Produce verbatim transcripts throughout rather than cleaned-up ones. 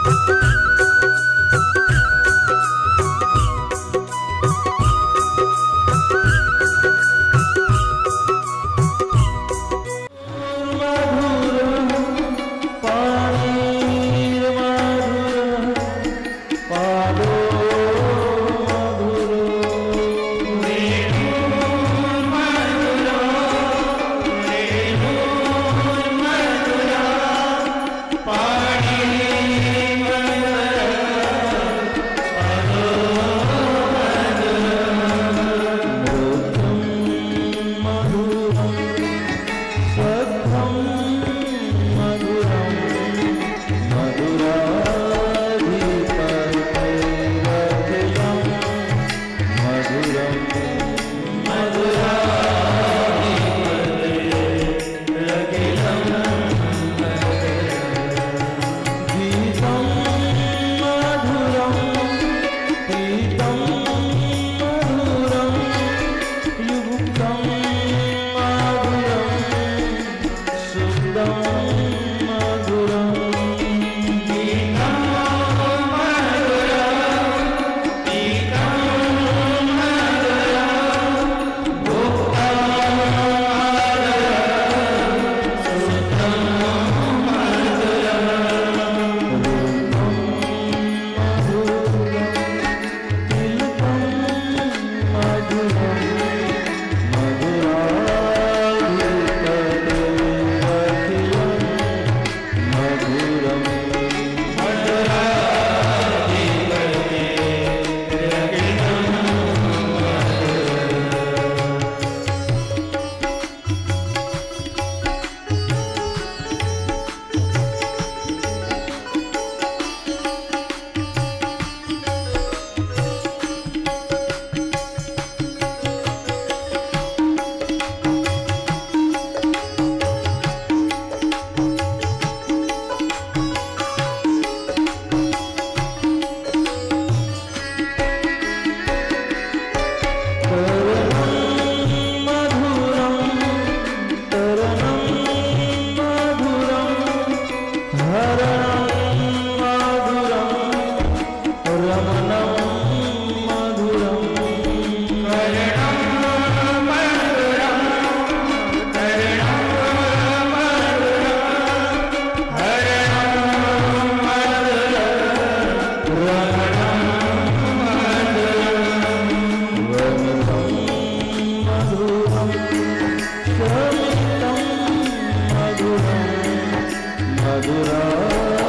मधुरा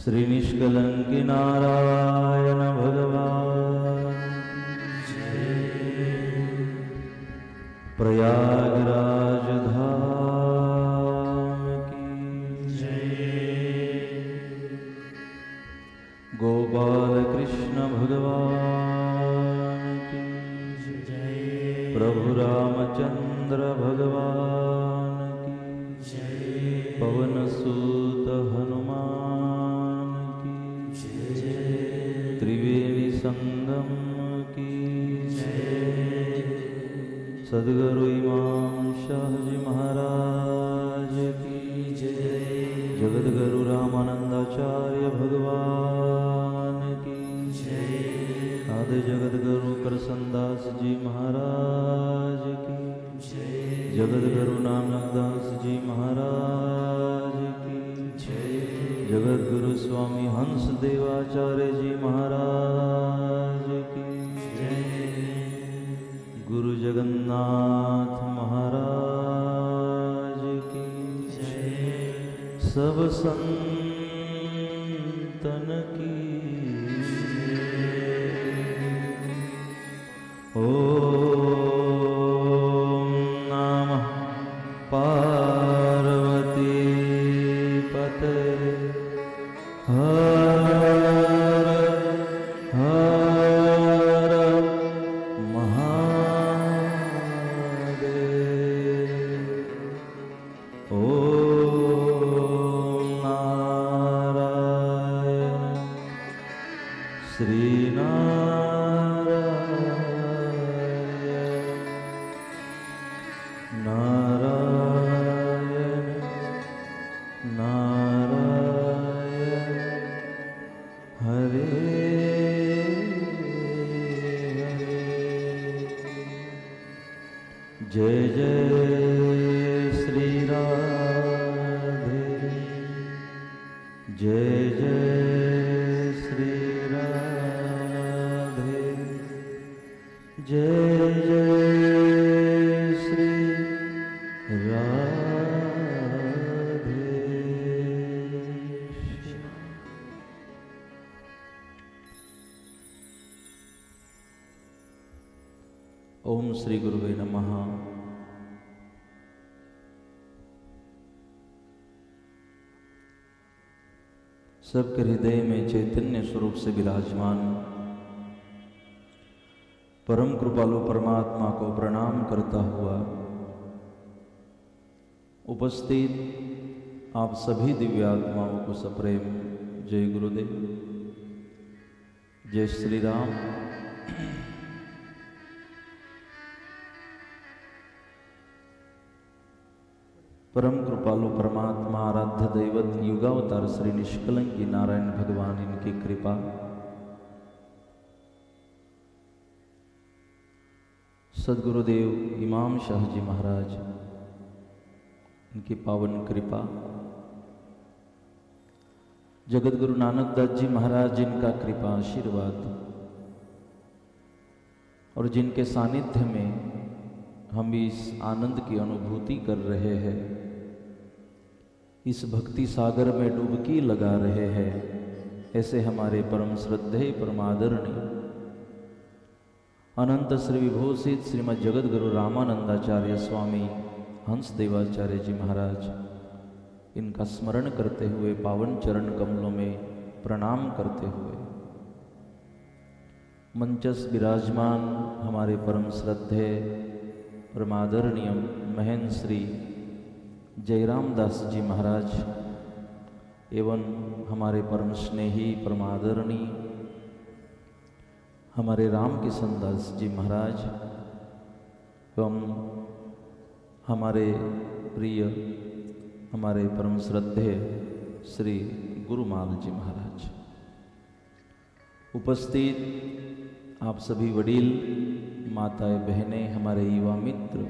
श्री निष्कलंक नारायण भगवान प्रयागराज धाम की जय। गोपाल कृष्ण भगवान की जय। प्रभु रामचंद्र भगवान की जय। पवन सूत हनुमान की जय। त्रिवेणी संगम की जय। सद्गुरु इमाम शाह जी महाराज की जय। जगद्गुरु रामानंदाचार्य भगवान की जय। आदि जगद्गुरु करसनदास जी महाराज की जय। जगद्गुरु नानकदास जी महाराज की जय। जगद्गुरु स्वामी हंस देवाचार्य जी महाराज की जय। गुरु जगन्नाथ महाराज की जय। सब संतन की ओम नमः पार्वती पते हर हर महादेव। ओम नारायण श्री नारायण नारायण नारायण हरे हरे। जय जय श्री राधे। जय जय श्री राधे। जय जय श्री राधे। ओम श्री गुरुवे नमः। सबके हृदय में चैतन्य स्वरूप से विराजमान परम कृपालु परमात्मा को प्रणाम करता हुआ उपस्थित आप सभी दिव्यात्माओं को सप्रेम जय गुरुदेव। जय श्री राम। परम कृपालु परमात्मा आराध्य दैवत युगावतार श्री निष्कलंकी नारायण भगवान इनकी कृपा सद्गुरुदेव इमाम शाह जी महाराज इनकी पावन कृपा, जगतगुरु नानकदास जी महाराज जिनका कृपा आशीर्वाद और जिनके सानिध्य में हम इस आनंद की अनुभूति कर रहे हैं, इस भक्ति सागर में डुबकी लगा रहे हैं, ऐसे हमारे परम श्रद्धेय परमादरणीय अनंत श्री विभूषित श्रीमद् जगद्गुरु रामानंदाचार्य स्वामी हंस देवाचार्य जी महाराज इनका स्मरण करते हुए पावन चरण कमलों में प्रणाम करते हुए मंचस विराजमान हमारे परम श्रद्धेय परमादरणीय महेंद्र श्री जयराम दास जी महाराज एवं हमारे परम स्नेही परमादरणीय हमारे राम किशन दास जी महाराज एवं हमारे प्रिय हमारे परम श्रद्धेय श्री गुरुमाल जी महाराज, उपस्थित आप सभी वडील माताएं बहनें, हमारे युवा मित्र,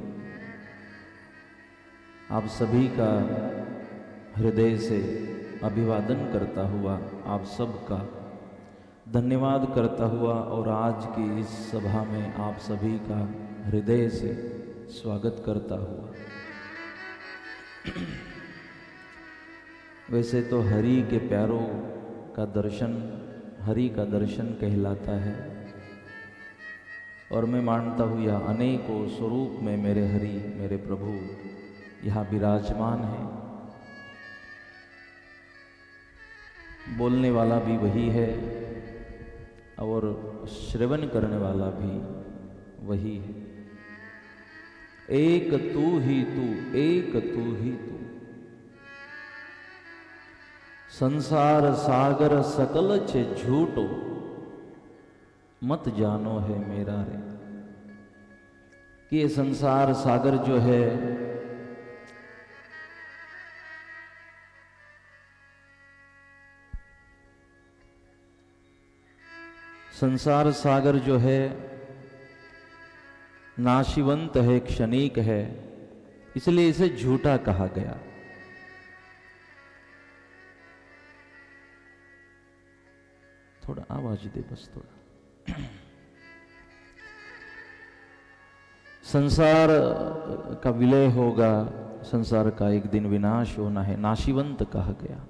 आप सभी का हृदय से अभिवादन करता हुआ, आप सबका धन्यवाद करता हुआ और आज की इस सभा में आप सभी का हृदय से स्वागत करता हुआ वैसे तो हरि के प्यारों का दर्शन हरि का दर्शन कहलाता है। और मैं मानता हूँ यह अनेकों स्वरूप में मेरे हरि मेरे प्रभु यहाँ विराजमान है। बोलने वाला भी वही है और श्रवण करने वाला भी वही है। एक तू ही तू, एक तू ही तू, संसार सागर सकल छे झूठो, मत जानो है मेरा रे। कि ये संसार सागर जो है संसार सागर जो है नाशिवंत है, क्षणिक है, इसलिए इसे झूठा कहा गया। थोड़ा आवाज दे बस थोड़ा। संसार का विलय होगा, संसार का एक दिन विनाश होना है, नाशिवंत कहा गया।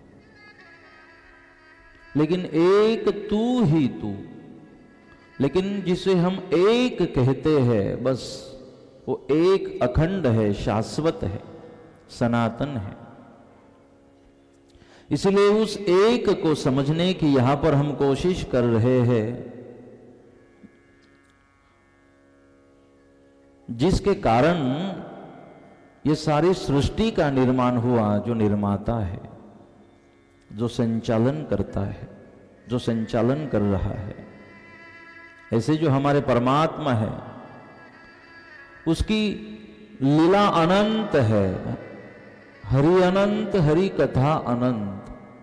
लेकिन एक तू ही तू, लेकिन जिसे हम एक कहते हैं बस वो एक अखंड है, शाश्वत है, सनातन है। इसलिए उस एक को समझने की यहां पर हम कोशिश कर रहे हैं, जिसके कारण ये सारी सृष्टि का निर्माण हुआ। जो निर्माता है, जो संचालन करता है, जो संचालन कर रहा है, ऐसे जो हमारे परमात्मा है उसकी लीला अनंत है। हरि अनंत, हरि कथा अनंत।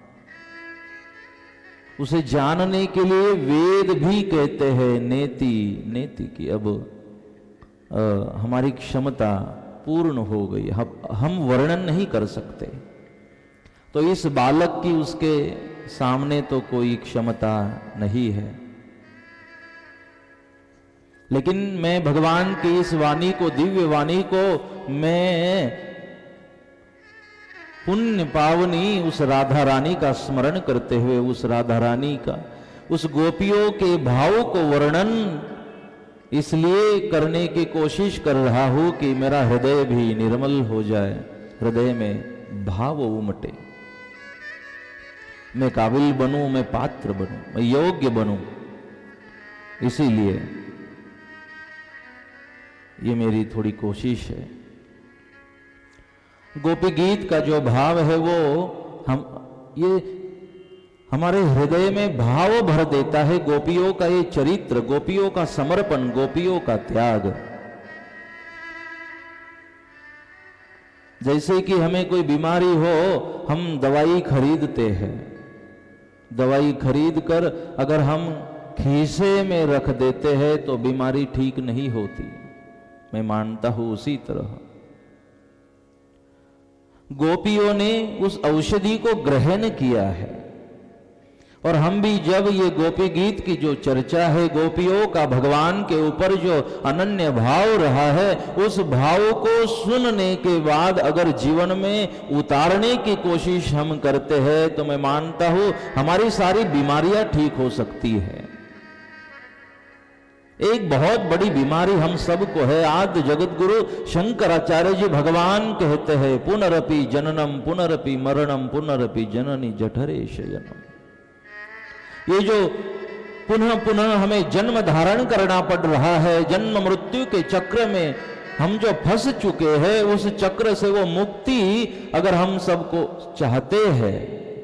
उसे जानने के लिए वेद भी कहते हैं नेति नेति की अब आ, हमारी क्षमता पूर्ण हो गई, हम, हम वर्णन नहीं कर सकते। तो इस बालक की उसके सामने तो कोई क्षमता नहीं है। लेकिन मैं भगवान की इस वाणी को, दिव्य वाणी को मैं पुण्य पावनी उस राधा रानी का स्मरण करते हुए, उस राधा रानी का, उस गोपियों के भाव को वर्णन इसलिए करने की कोशिश कर रहा हूं कि मेरा हृदय भी निर्मल हो जाए, हृदय में भाव उमटे, मैं काबिल बनूं, मैं पात्र बनूं, मैं योग्य बनूं। इसीलिए ये मेरी थोड़ी कोशिश है। गोपी गीत का जो भाव है वो हम ये हमारे हृदय में भाव भर देता है। गोपियों का ये चरित्र, गोपियों का समर्पण, गोपियों का त्याग। जैसे कि हमें कोई बीमारी हो, हम दवाई खरीदते हैं। दवाई खरीद कर अगर हम खीसे में रख देते हैं तो बीमारी ठीक नहीं होती। मैं मानता हूं उसी तरह गोपियों ने उस औषधि को ग्रहण किया है। और हम भी जब ये गोपी गीत की जो चर्चा है, गोपियों का भगवान के ऊपर जो अनन्य भाव रहा है, उस भाव को सुनने के बाद अगर जीवन में उतारने की कोशिश हम करते हैं तो मैं मानता हूं हमारी सारी बीमारियां ठीक हो सकती है। एक बहुत बड़ी बीमारी हम सबको है। आद्य जगत गुरु शंकराचार्य जी भगवान कहते हैं, पुनरपि जननम पुनरपि मरणम पुनरपि जननी जठरे शयनम। ये जो पुनः पुनः हमें जन्म धारण करना पड़ रहा है, जन्म मृत्यु के चक्र में हम जो फंस चुके हैं, उस चक्र से वो मुक्ति अगर हम सबको चाहते हैं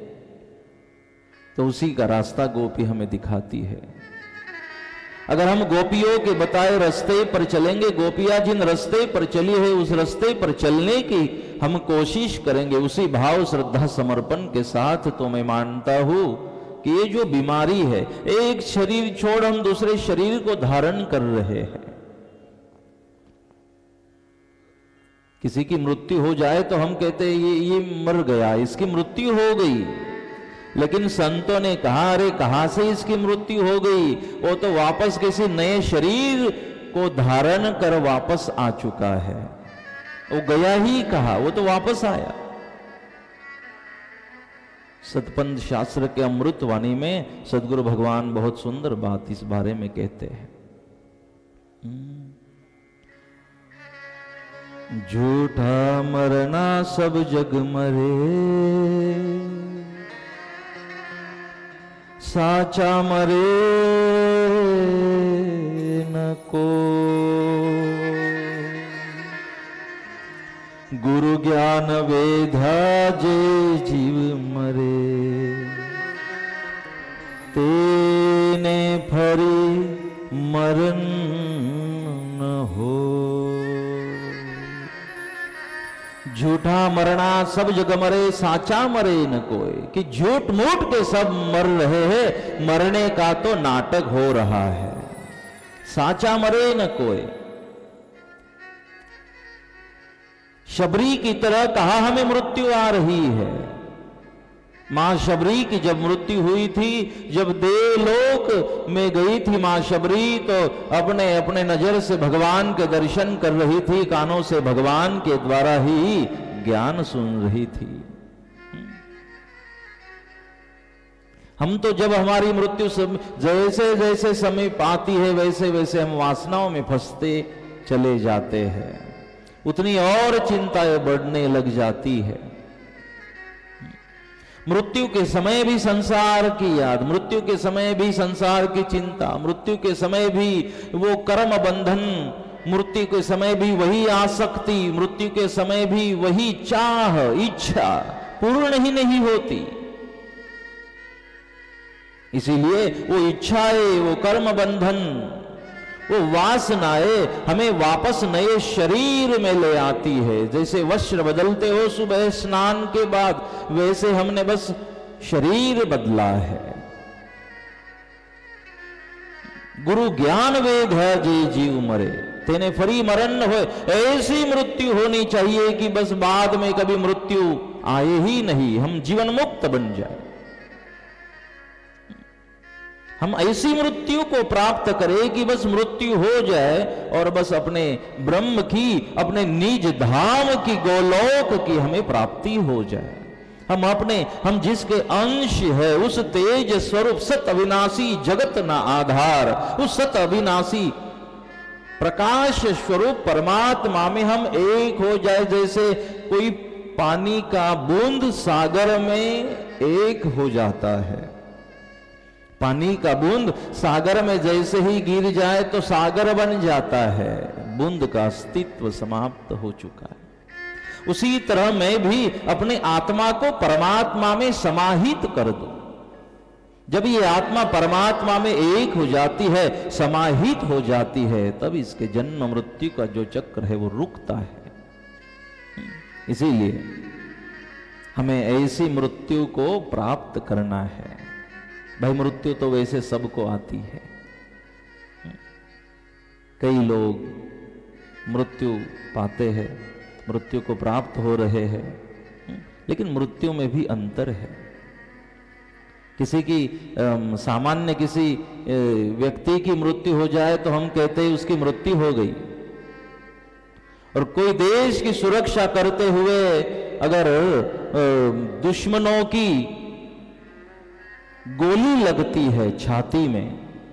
तो उसी का रास्ता गोपी हमें दिखाती है। अगर हम गोपियों के बताए रास्ते पर चलेंगे, गोपियां जिन रास्ते पर चली है उस रास्ते पर चलने की हम कोशिश करेंगे, उसी भाव श्रद्धा समर्पण के साथ, तो मैं मानता हूं कि ये जो बीमारी है, एक शरीर छोड़ हम दूसरे शरीर को धारण कर रहे हैं। किसी की मृत्यु हो जाए तो हम कहते हैं ये ये मर गया, इसकी मृत्यु हो गई। लेकिन संतों ने कहा, अरे कहां से इसकी मृत्यु हो गई? वो तो वापस किसी नए शरीर को धारण कर वापस आ चुका है। वो गया ही कहा, वो तो वापस आया। सतपंथ शास्त्र के अमृत वाणी में सदगुरु भगवान बहुत सुंदर बात इस बारे में कहते हैं। झूठा मरना सब जग मरे, साचा मरे न को। गुरु ज्ञान वेधा जे जीव मरे, तेने फरी मरण न हो। झूठा मरना सब जग मरे, साचा मरे न कोई। कि झूठ मूठ के सब मर रहे हैं, मरने का तो नाटक हो रहा है, साचा मरे न कोई। शबरी की तरह कहा हमें मृत्यु आ रही है। मां शबरी की जब मृत्यु हुई थी, जब देवलोक में गई थी मां शबरी, तो अपने अपने नजर से भगवान के दर्शन कर रही थी, कानों से भगवान के द्वारा ही ज्ञान सुन रही थी। हम तो जब हमारी मृत्यु जैसे जैसे समीप आती है, वैसे वैसे हम वासनाओं में फंसते चले जाते हैं, उतनी और चिंताएं बढ़ने लग जाती है। मृत्यु के समय भी संसार की याद, मृत्यु के समय भी संसार की चिंता, मृत्यु के समय भी वो कर्म बंधन, मृत्यु के समय भी वही आसक्ति, मृत्यु के समय भी वही चाह, इच्छा पूर्ण ही नहीं होती। इसीलिए वो इच्छाएं, वो कर्म बंधन, वो वासनाएं हमें वापस नए शरीर में ले आती है। जैसे वस्त्र बदलते हो सुबह स्नान के बाद, वैसे हमने बस शरीर बदला है। गुरु ज्ञान वेद है जे जीव मरे, तेने फरी मरण न होए। ऐसी मृत्यु होनी चाहिए कि बस बाद में कभी मृत्यु आए ही नहीं, हम जीवन मुक्त बन जाए। हम ऐसी मृत्यु को प्राप्त करें कि बस मृत्यु हो जाए और बस अपने ब्रह्म की, अपने निज धाम की, गोलोक की हमें प्राप्ति हो जाए। हम अपने, हम जिसके अंश है, उस तेज स्वरूप सत अविनाशी जगत ना आधार, उस सत अविनाशी प्रकाश स्वरूप परमात्मा में हम एक हो जाए। जैसे कोई पानी का बूंद सागर में एक हो जाता है, पानी का बूंद सागर में जैसे ही गिर जाए तो सागर बन जाता है, बूंद का अस्तित्व समाप्त हो चुका है। उसी तरह मैं भी अपने आत्मा को परमात्मा में समाहित कर दूं। जब ये आत्मा परमात्मा में एक हो जाती है, समाहित हो जाती है, तब इसके जन्म मृत्यु का जो चक्र है वो रुकता है। इसीलिए हमें ऐसी मृत्यु को प्राप्त करना है। भाई मृत्यु तो वैसे सबको आती है, कई लोग मृत्यु पाते हैं, मृत्यु को प्राप्त हो रहे हैं, लेकिन मृत्यु में भी अंतर है। किसी की सामान्य किसी व्यक्ति की मृत्यु हो जाए तो हम कहते हैं उसकी मृत्यु हो गई, और कोई देश की सुरक्षा करते हुए अगर दुश्मनों की गोली लगती है छाती में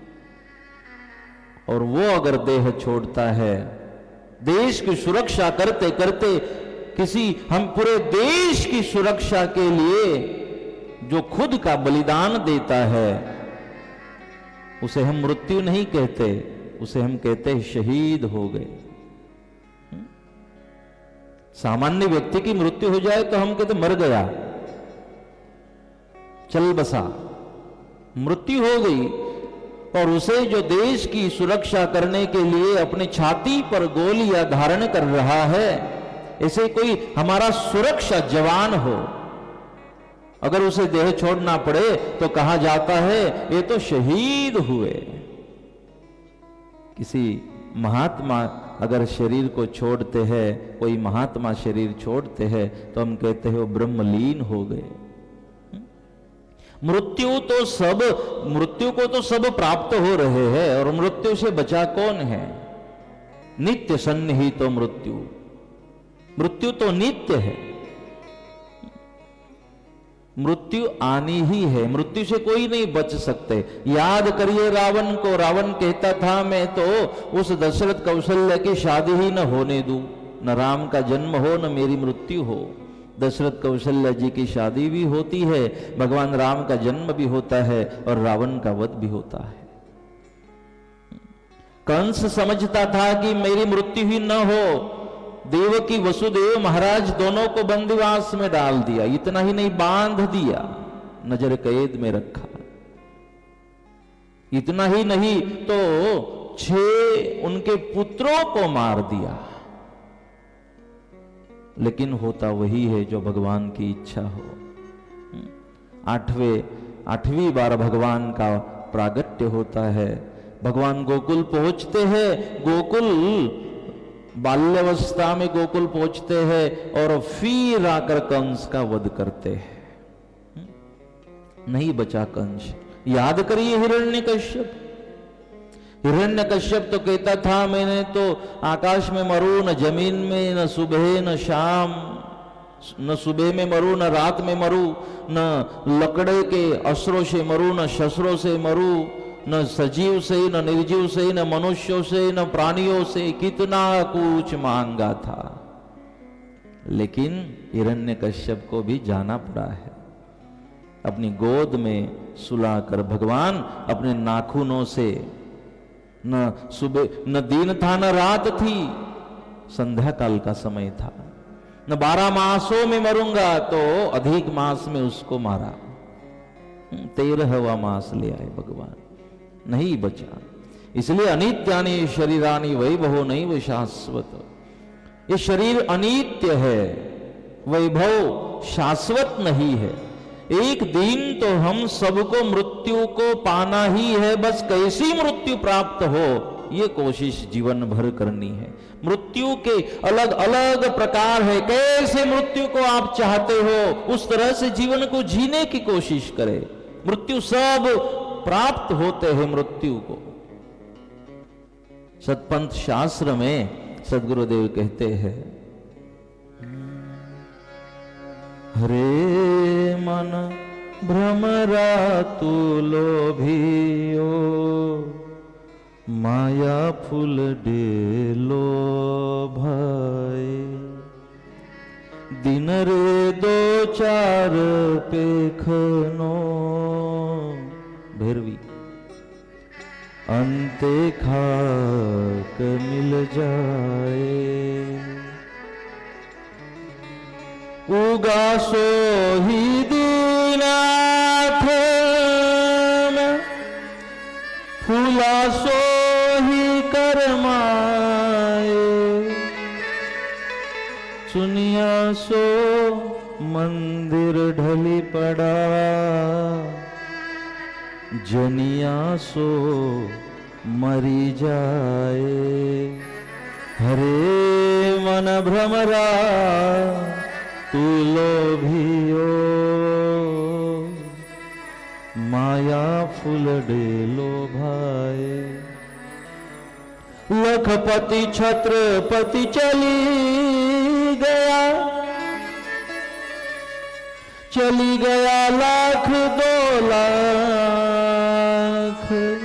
और वो अगर देह छोड़ता है, देश की सुरक्षा करते करते किसी, हम पूरे देश की सुरक्षा के लिए जो खुद का बलिदान देता है, उसे हम मृत्यु नहीं कहते, उसे हम कहते हैं शहीद हो गए। सामान्य व्यक्ति की मृत्यु हो जाए तो हम कहते मर गया, चल बसा, मृत्यु हो गई। और उसे जो देश की सुरक्षा करने के लिए अपने छाती पर गोलियां धारण कर रहा है, ऐसे कोई हमारा सुरक्षा जवान हो, अगर उसे देह छोड़ना पड़े तो कहा जाता है ये तो शहीद हुए। किसी महात्मा अगर शरीर को छोड़ते हैं, कोई महात्मा शरीर छोड़ते हैं, तो हम कहते हैं वो ब्रह्मलीन हो गए। मृत्यु तो सब, मृत्यु को तो सब प्राप्त हो रहे हैं, और मृत्यु से बचा कौन है? नित्य सन्निहित तो मृत्यु, मृत्यु तो नित्य है। मृत्यु आनी ही है, मृत्यु से कोई नहीं बच सकते। याद करिए रावण को, रावण कहता था मैं तो उस दशरथ कौशल्य की शादी ही न होने दूं, न राम का जन्म हो न मेरी मृत्यु हो। दशरथ कौशल्य जी की शादी भी होती है, भगवान राम का जन्म भी होता है और रावण का वध भी होता है। कंस समझता था कि मेरी मृत्यु ही न हो, देवकी वसुदेव महाराज दोनों को बंदीवास में डाल दिया, इतना ही नहीं बांध दिया, नजर कैद में रखा। इतना ही नहीं तो छह उनके पुत्रों को मार दिया। लेकिन होता वही है जो भगवान की इच्छा हो। आठवें आठवीं बार भगवान का प्रागट्य होता है, भगवान गोकुल पहुंचते हैं। गोकुल बाल्यावस्था में गोकुल पहुंचते हैं और फिर आकर कंस का वध करते हैं। नहीं बचा कंस। याद करिए हिरण्यकश्यप। हिरण्यकश्यप तो कहता था मैंने तो आकाश में मरू, न जमीन में, न सुबह न शाम, न सुबह में मरू न रात में मरू, न लकड़े के अस्त्रों से मरू न शस्त्रों से मरू, न सजीव से न निर्जीव से न मनुष्यों से न प्राणियों से, कितना कुछ मांगा था। लेकिन हिरण्यकश्यप को भी जाना पड़ा है। अपनी गोद में सुलाकर भगवान अपने नाखूनों से, न सुबह न दिन था न रात थी, संध्या काल का समय था, न बारह मासों में मरूंगा तो अधिक मास में उसको मारा, तेरहवा मास ले आए भगवान, नहीं बचा। इसलिए अनित्यानि शरीरानि वैभवो नैव शाश्वत। ये शरीर अनित्य है, वैभव शाश्वत नहीं है। एक दिन तो हम सबको मृत्यु को पाना ही है, बस कैसी मृत्यु प्राप्त हो ये कोशिश जीवन भर करनी है। मृत्यु के अलग अलग प्रकार है, कैसे मृत्यु को आप चाहते हो उस तरह से जीवन को जीने की कोशिश करें। मृत्यु सब प्राप्त होते हैं मृत्यु को। सतपंथ शास्त्र में सद्गुरुदेव कहते हैं, हरे मन भ्रमरा तू लोभियो, माया फूल डेलो भाई, दिन रे दो चार पेखनो, भैरवी अंते खाक मिल जाए, उगासो ही दीनाथ फूलासो ही करमाए, सुनिया सो मंदिर ढली पड़ा, जनिया सो मरी जाए। हरे मन भ्रमरा तू लोभियो, माया फूल डेलो भाई। लखपति छत्रपति चली गया, चली गया लाख दो लाख,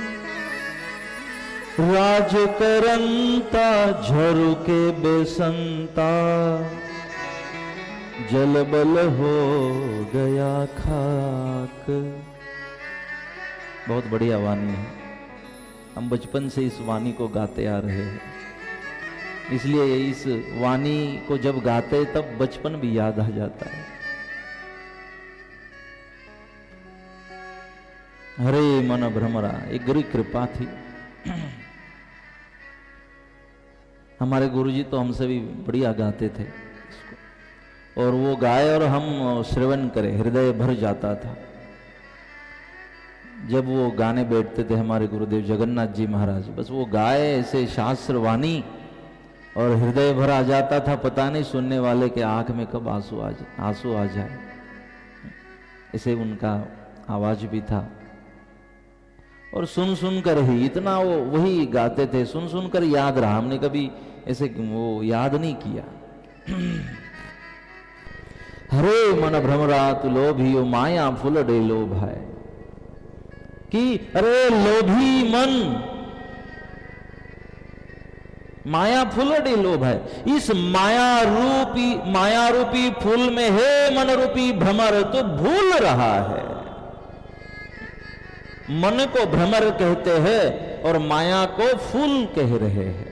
राज करंता झरुके बेसंता, जल बल हो गया खाक। बहुत बढ़िया वाणी है, हम बचपन से इस वाणी को गाते आ रहे हैं, इसलिए इस वाणी को जब गाते तब बचपन भी याद आ जाता है। हरे मन भ्रमरा, एक गुरु कृपा थी। हमारे गुरुजी तो हमसे भी बढ़िया गाते थे इसको, और वो गाए और हम श्रवण करें, हृदय भर जाता था। जब वो गाने बैठते थे हमारे गुरुदेव जगन्नाथ जी महाराज, बस वो गाए ऐसे शास्त्र वाणी और हृदय भर आ जाता था। पता नहीं सुनने वाले के आंख में कब आंसू आ जाए, आंसू आ जाए, ऐसे उनका आवाज भी था। और सुन सुन कर ही इतना वो वही गाते थे, सुन सुन कर याद रहा, हमने कभी ऐसे वो याद नहीं किया। हरे मन भ्रमरात लोभियो माया फुलडे लोभ है कि अरे लोभी मन, माया फुलडे लोभ है। इस माया रूपी माया रूपी फूल में हे मन रूपी भ्रमर तो भूल रहा है। मन को भ्रमर कहते हैं और माया को फूल कह रहे हैं।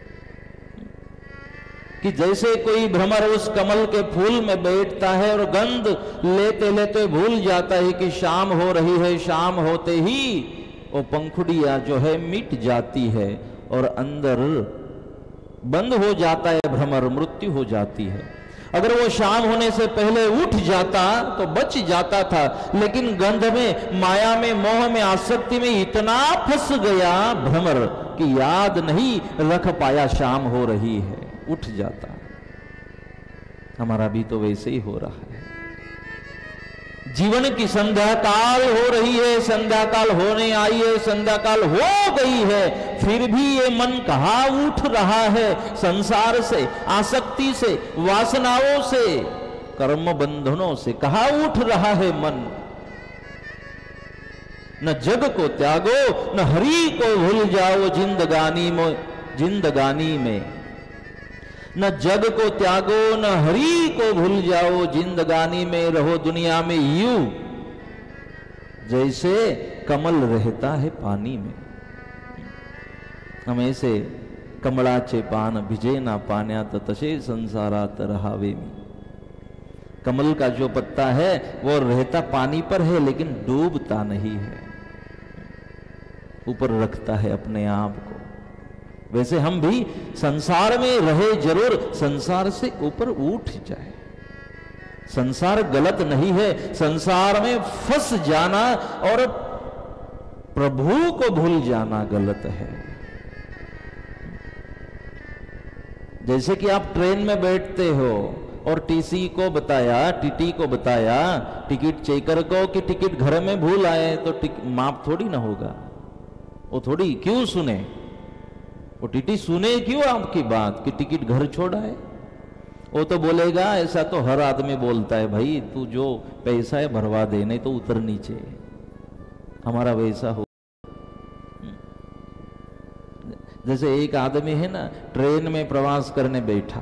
कि जैसे कोई भ्रमर उस कमल के फूल में बैठता है और गंध लेते लेते भूल जाता है कि शाम हो रही है, शाम होते ही वो पंखुड़ियां जो है मिट जाती है और अंदर बंद हो जाता है भ्रमर, मृत्यु हो जाती है। अगर वो शाम होने से पहले उठ जाता तो बच जाता था, लेकिन गंध में, माया में, मोह में, आसक्ति में इतना फंस गया भ्रमर कि याद नहीं रख पाया शाम हो रही है, उठ जाता। हमारा भी तो वैसे ही हो रहा है। जीवन की संध्या काल हो रही है, संध्या काल होने आई है, संध्या काल हो गई है, फिर भी ये मन कहाँ उठ रहा है संसार से, आसक्ति से, वासनाओं से, कर्म बंधनों से कहाँ उठ रहा है मन। न जग को त्यागो न हरि को भूल जाओ जिंदगानी में, जिंदगानी में। न जग को त्यागो न हरि को भूल जाओ जिंदगानी में, रहो दुनिया में यूं जैसे कमल रहता है पानी में। हम ऐसे कमळाचे पान भिजे ना पाण्यात तसे संसारात रहावे मी। कमल का जो पत्ता है वो रहता पानी पर है लेकिन डूबता नहीं है, ऊपर रखता है अपने आप को। वैसे हम भी संसार में रहे जरूर, संसार से ऊपर उठ जाए। संसार गलत नहीं है, संसार में फंस जाना और प्रभु को भूल जाना गलत है। जैसे कि आप ट्रेन में बैठते हो और टीसी को बताया, टीटी को बताया, टिकट चेकर को कि टिकट घर में भूल आए, तो माप थोड़ी ना होगा। वो थोड़ी क्यों सुने, वो टीटी सुने क्यों आपकी बात कि टिकट घर छोड़ा है। वो तो बोलेगा, ऐसा तो हर आदमी बोलता है, भाई तू जो पैसा है भरवा दे, नहीं तो उतर नीचे। हमारा वैसा हो। जैसे एक आदमी है ना, ट्रेन में प्रवास करने बैठा,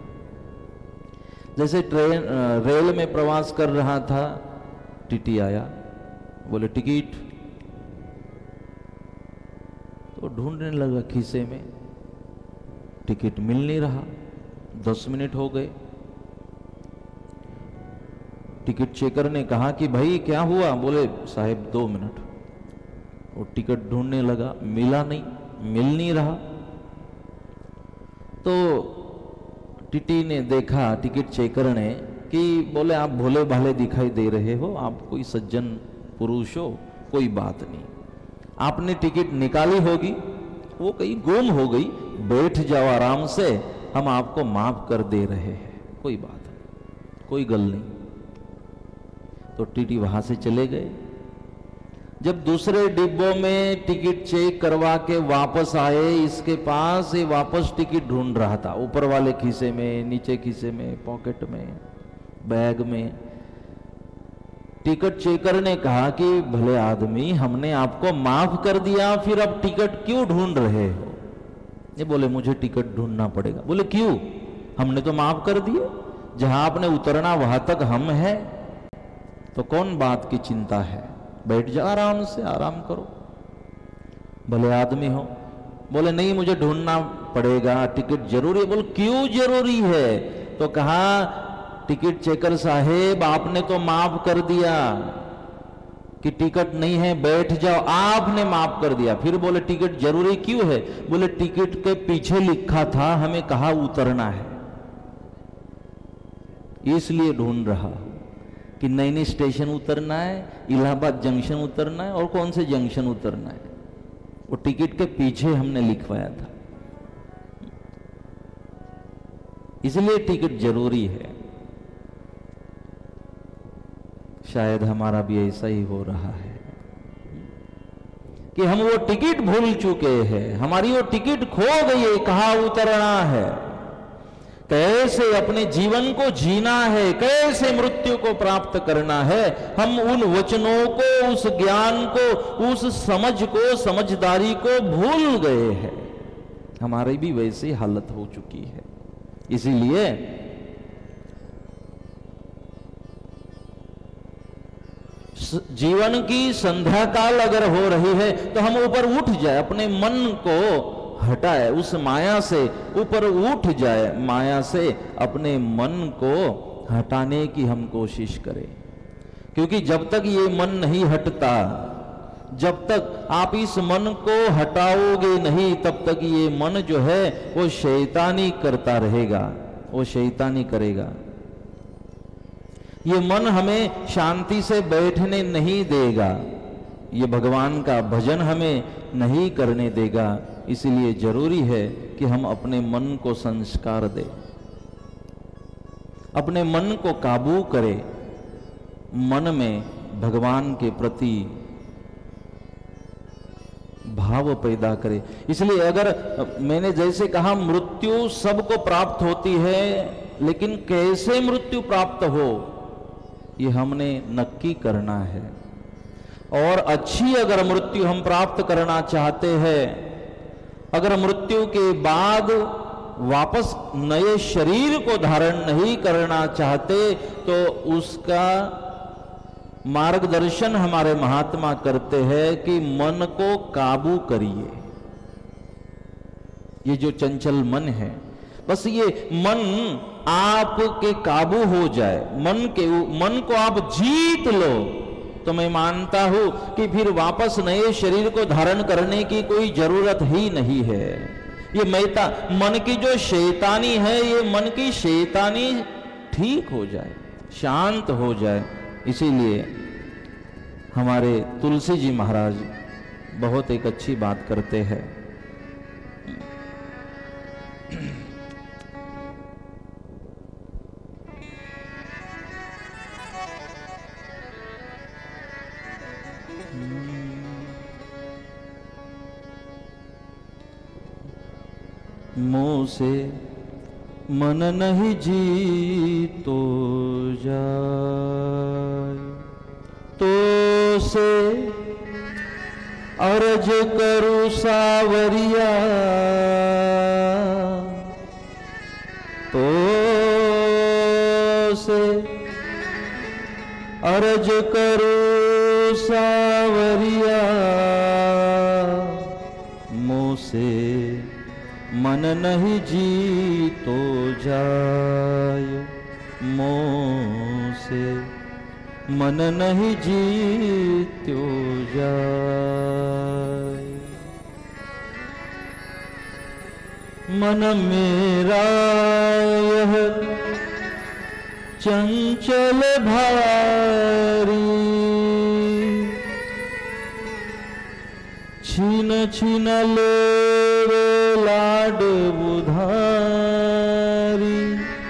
जैसे ट्रेन रेल में प्रवास कर रहा था, टीटी आया, बोले टिकट, तो ढूंढने लगा खीसे में, टिकट मिल नहीं रहा। दस मिनट हो गए। टिकट चेकर ने कहा कि भाई क्या हुआ, बोले साहब दो मिनट। वो टिकट ढूंढने लगा, मिला नहीं, मिल नहीं रहा। तो टीटी ने देखा, टिकट चेकर ने, कि बोले आप भोले भाले दिखाई दे रहे हो, आप कोई सज्जन पुरुष हो, कोई बात नहीं, आपने टिकट निकाली होगी, वो कहीं गुम हो गई, बैठ जाओ आराम से, हम आपको माफ कर दे रहे हैं, कोई बात नहीं, कोई गल नहीं। तो टीटी वहां से चले गए। जब दूसरे डिब्बों में टिकट चेक करवा के वापस आए, इसके पास ये वापस टिकट ढूंढ रहा था, ऊपर वाले खीसे में, नीचे खीसे में, पॉकेट में, बैग में। टिकट चेकर ने कहा कि भले आदमी, हमने आपको माफ कर दिया, फिर अब टिकट क्यों ढूंढ रहे हो। ये बोले मुझे टिकट ढूंढना पड़ेगा। बोले क्यों, हमने तो माफ कर दिए, जहां आपने उतरना वहां तक हम हैं, तो कौन बात की चिंता है, बैठ जा आराम से, आराम करो। भले आदमी हो। बोले नहीं मुझे ढूंढना पड़ेगा, टिकट जरूरी है। बोले क्यों जरूरी है। तो कहा टिकट चेकर साहेब, आपने तो माफ कर दिया कि टिकट नहीं है, बैठ जाओ, आपने माफ कर दिया। फिर बोले टिकट जरूरी क्यों है। बोले टिकट के पीछे लिखा था हमें कहाँ उतरना है, इसलिए ढूंढ रहा हूं कि नैनी स्टेशन उतरना है, इलाहाबाद जंक्शन उतरना है, और कौन से जंक्शन उतरना है, वो टिकट के पीछे हमने लिखवाया था, इसलिए टिकट जरूरी है। शायद हमारा भी ऐसा ही हो रहा है कि हम वो टिकट भूल चुके हैं, हमारी वो टिकट खो गई है, कहाँ उतरना है। कैसे अपने जीवन को जीना है, कैसे मृत्यु को प्राप्त करना है, हम उन वचनों को, उस ज्ञान को, उस समझ को, समझदारी को भूल गए हैं। हमारी भी वैसी हालत हो चुकी है। इसीलिए जीवन की संध्या काल अगर हो रही है तो हम ऊपर उठ जाए, अपने मन को हटाए, उस माया से ऊपर उठ जाए, माया से अपने मन को हटाने की हम कोशिश करें। क्योंकि जब तक ये मन नहीं हटता, जब तक आप इस मन को हटाओगे नहीं, तब तक ये मन जो है वो शैतानी करता रहेगा, वो शैतानी करेगा। ये मन हमें शांति से बैठने नहीं देगा, ये भगवान का भजन हमें नहीं करने देगा। इसलिए जरूरी है कि हम अपने मन को संस्कार दें, अपने मन को काबू करें, मन में भगवान के प्रति भाव पैदा करे। इसलिए अगर मैंने जैसे कहा, मृत्यु सबको प्राप्त होती है, लेकिन कैसे मृत्यु प्राप्त हो ये हमने नक्की करना है। और अच्छी अगर मृत्यु हम प्राप्त करना चाहते हैं, अगर मृत्यु के बाद वापस नए शरीर को धारण नहीं करना चाहते, तो उसका मार्गदर्शन हमारे महात्मा करते हैं कि मन को काबू करिए। ये जो चंचल मन है, बस ये मन आपके काबू हो जाए, मन के मन को आप जीत लो, तो मैं मानता हूं कि फिर वापस नए शरीर को धारण करने की कोई जरूरत ही नहीं है। ये मैता मन की जो शैतानी है, ये मन की शैतानी ठीक हो जाए, शांत हो जाए। इसीलिए हमारे तुलसी जी महाराज बहुत एक अच्छी बात करते हैं। मुँह से मन नहीं जीतो जाए, तो से अर्ज करूं सावरिया, तो से अर्ज करूं सावरिया, मुँह से मन नहीं जीतो जाए, मोह से मन नहीं जीतो जाए। मन मेरा यह चंचल भारी, छीन छीन ले लाड बुधारी,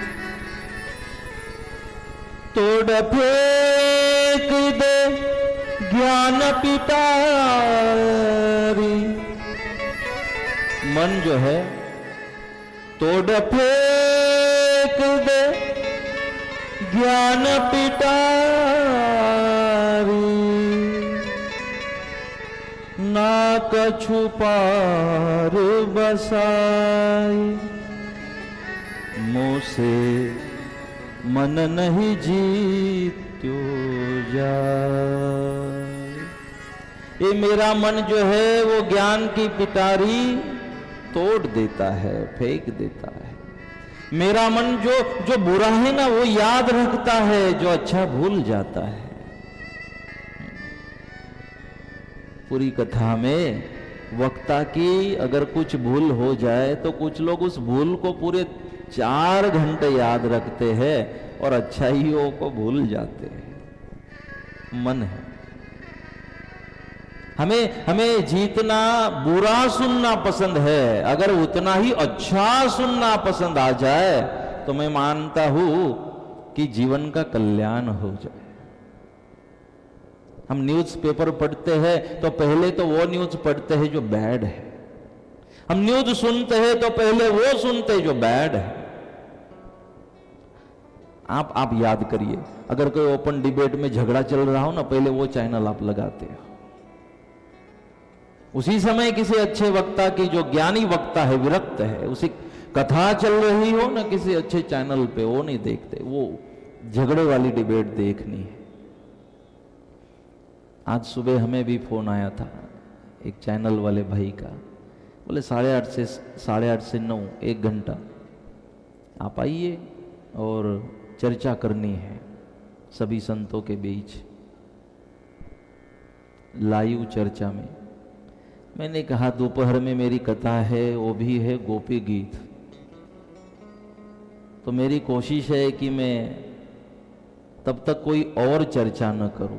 तोड़ फेंक दे ज्ञान पिटारी। मन जो है तोड़ फेंक दे ज्ञान पिटारी, ना कछु पार बसाई, मुँह से मन नहीं जीत्यो जाए। ये मेरा मन जो है वो ज्ञान की पिटारी तोड़ देता है, फेंक देता है। मेरा मन जो जो बुरा है ना वो याद रखता है, जो अच्छा भूल जाता है। पूरी कथा में वक्ता की अगर कुछ भूल हो जाए तो कुछ लोग उस भूल को पूरे चार घंटे याद रखते हैं और अच्छाइयों को भूल जाते हैं। मन है, हमें हमें जितना बुरा सुनना पसंद है, अगर उतना ही अच्छा सुनना पसंद आ जाए तो मैं मानता हूं कि जीवन का कल्याण हो जाए। हम न्यूज़पेपर पढ़ते हैं तो पहले तो वो न्यूज़ पढ़ते हैं जो बैड है, हम न्यूज़ सुनते हैं तो पहले वो सुनते हैं जो बैड है। आप आप याद करिए, अगर कोई ओपन डिबेट में झगड़ा चल रहा हो ना, पहले वो चैनल आप लगाते हो। उसी समय किसी अच्छे वक्ता की, जो ज्ञानी वक्ता है, विरक्त है, उसी कथा चल रही हो ना किसी अच्छे चैनल पे, वो नहीं देखते, वो झगड़े वाली डिबेट देखनी है। आज सुबह हमें भी फोन आया था एक चैनल वाले भाई का, बोले साढ़े आठ से साढ़े आठ से नौ एक घंटा आप आइए और चर्चा करनी है सभी संतों के बीच, लाइव चर्चा में। मैंने कहा दोपहर में मेरी कथा है, वो भी है गोपी गीत, तो मेरी कोशिश है कि मैं तब तक कोई और चर्चा न करूं,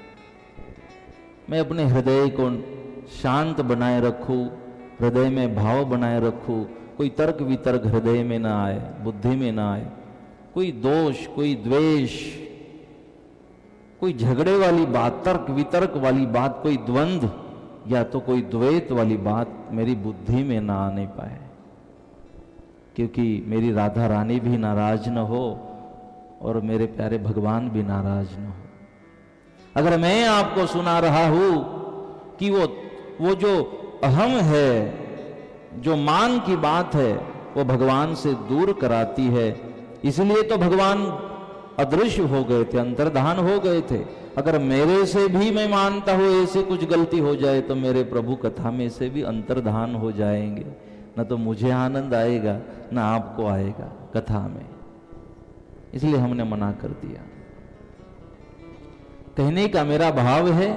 मैं अपने हृदय को शांत बनाए रखूं, हृदय में भाव बनाए रखूं, कोई तर्क वितर्क हृदय में ना आए, बुद्धि में ना आए, कोई दोष, कोई द्वेष, कोई झगड़े वाली बात, तर्क वितर्क वाली बात, कोई द्वंद्व या तो कोई द्वैत वाली बात मेरी बुद्धि में ना आने पाए, क्योंकि मेरी राधा रानी भी नाराज न हो और मेरे प्यारे भगवान भी नाराज न हो। अगर मैं आपको सुना रहा हूं कि वो वो जो अहम है, जो मान की बात है, वो भगवान से दूर कराती है, इसलिए तो भगवान अदृश्य हो गए थे, अंतर्धान हो गए थे। अगर मेरे से भी मैं मानता हूं ऐसी कुछ गलती हो जाए तो मेरे प्रभु कथा में से भी अंतर्धान हो जाएंगे, न तो मुझे आनंद आएगा न आपको आएगा कथा में। इसलिए हमने मना कर दिया। कहने का मेरा भाव है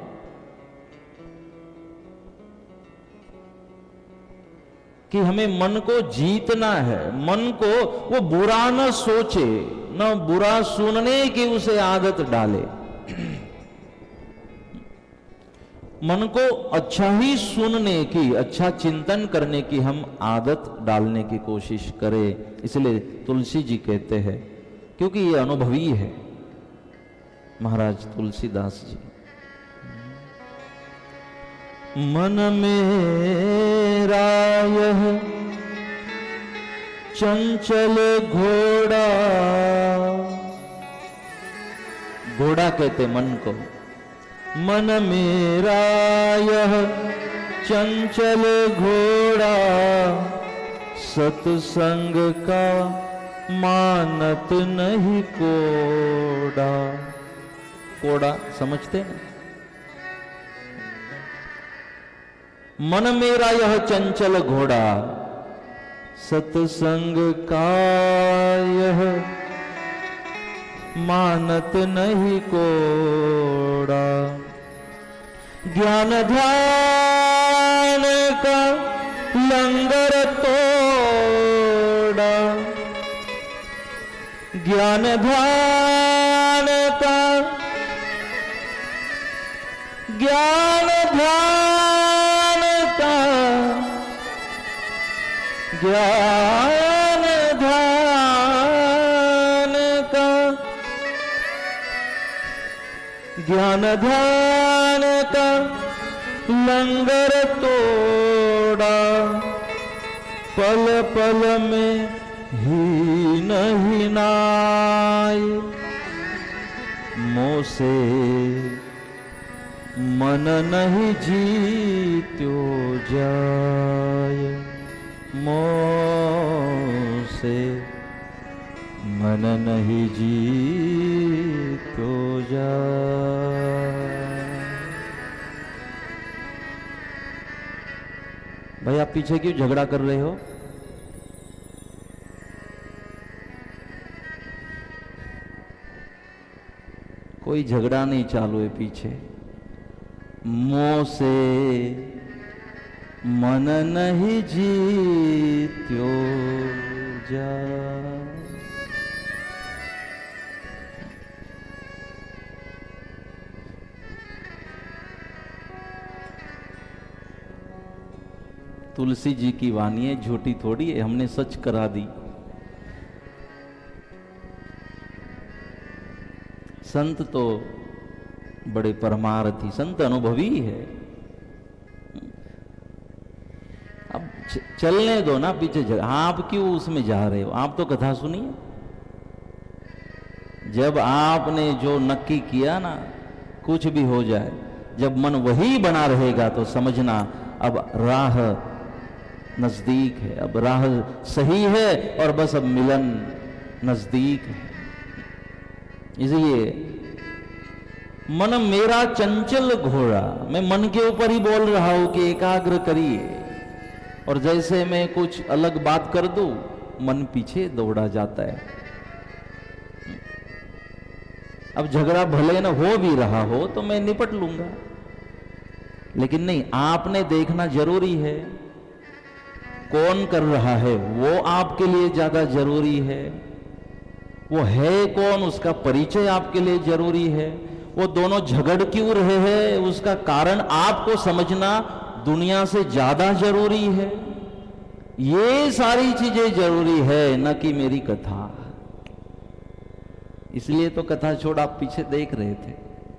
कि हमें मन को जीतना है, मन को वो बुरा न सोचे, न बुरा सुनने की उसे आदत डाले, मन को अच्छा ही सुनने की, अच्छा चिंतन करने की हम आदत डालने की कोशिश करें। इसलिए तुलसी जी कहते हैं, क्योंकि ये अनुभवी है महाराज तुलसीदास जी, मन मेरा यह चंचल घोड़ा, घोड़ा कहते मन को, मन मेरा यह चंचल घोड़ा, सत्संग का मानत नहीं कोड़ा। कोड़ा समझते हैं? मन मेरा यह चंचल घोड़ा, सत्संग का यह मानत नहीं कोड़ा। ज्ञान ध्यान का लंगर तोड़ा, ज्ञान ध्यान का, ज्ञान ध्यान का, ज्ञान ध्यान का, ज्ञान ध्यान का लंगर तोड़ा, पल पल में ही नहीं नाय, मोह से मन नहीं जीत्यो जाय, मोह से मन नहीं जीत्यो जाय। भाई आप पीछे क्यों झगड़ा कर रहे हो? कोई झगड़ा नहीं चालू है पीछे। मोह से मन नहीं जीत्यो जाय। तुलसी जी की वाणी है, झूठी थोड़ी है, हमने सच करा दी। संत तो बड़े परमार्थी, संत अनुभवी है। अब चलने दो ना पीछे, आप क्यों उसमें जा रहे हो? आप तो कथा सुनिए। जब आपने जो नक्की किया ना, कुछ भी हो जाए, जब मन वही बना रहेगा तो समझना अब राह नजदीक है, अब राह सही है और बस अब मिलन नजदीक है। इसलिए मन मेरा चंचल घोड़ा, मैं मन के ऊपर ही बोल रहा हूं कि एकाग्र करिए, और जैसे मैं कुछ अलग बात कर दूं मन पीछे दौड़ा जाता है। अब झगड़ा भले न हो भी रहा हो तो मैं निपट लूंगा, लेकिन नहीं, आपने देखना जरूरी है। कौन कर रहा है वो आपके लिए ज्यादा जरूरी है, वो है कौन उसका परिचय आपके लिए जरूरी है, वो दोनों झगड़ क्यों रहे हैं उसका कारण आपको समझना दुनिया से ज्यादा जरूरी है। ये सारी चीजें जरूरी है, न कि मेरी कथा। इसलिए तो कथा छोड़ आप पीछे देख रहे थे।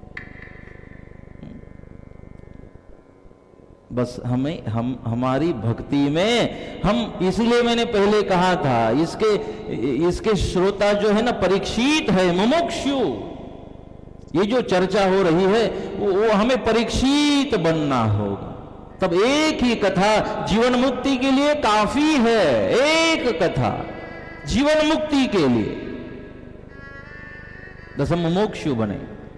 बस हमें हम हमारी भक्ति में हम, इसलिए मैंने पहले कहा था, इसके इसके श्रोता जो है ना परीक्षित है, मुमुक्षु। ये जो चर्चा हो रही है वो, वो हमें परीक्षित बनना होगा। तब एक ही कथा जीवन मुक्ति के लिए काफी है। एक कथा जीवन मुक्ति के लिए दसम मुमुक्षु बने।